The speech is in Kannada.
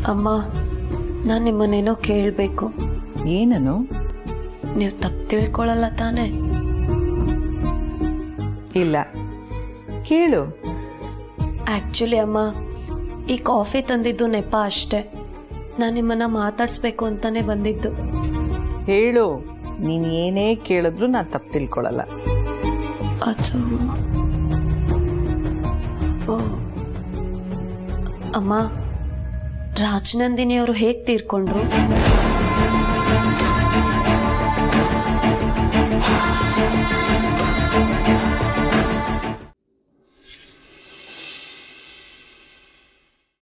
ಅಮ್ಮ, ನಾನು ನಿಮ್ಮನ್ನೇನೋ ಕೇಳಬೇಕು. ಏನನು? ನೀವು ತಪ್ಪು ತಿಳ್ಕೊಳ್ಳಲ್ಲ ತಾನೆ? ಇಲ್ಲ, ಕೇಳು. ಆಕ್ಚುಲಿ ಅಮ್ಮ, ಈ ಕಾಫಿ ತಂದಿದ್ದು ನೆಪ ಅಷ್ಟೇ. ನಾನು ನಿಮ್ಮನ್ನ ಮಾತಾಡಿಸ್ಬೇಕು ಅಂತಾನೆ ಬಂದಿದ್ದು. ಹೇಳು, ನೀನು ಏನೇ ಕೇಳಿದ್ರು ನಾನು ತಪ್ಪು ತಿಳ್ಕೊಳ್ಳಲ್ಲ. ಅದು ಅಮ್ಮ, ರಾಜನಂದಿನಿ ಅವರು ಹೇಗೆ ತೀರ್ಕೊಂಡ್ರು?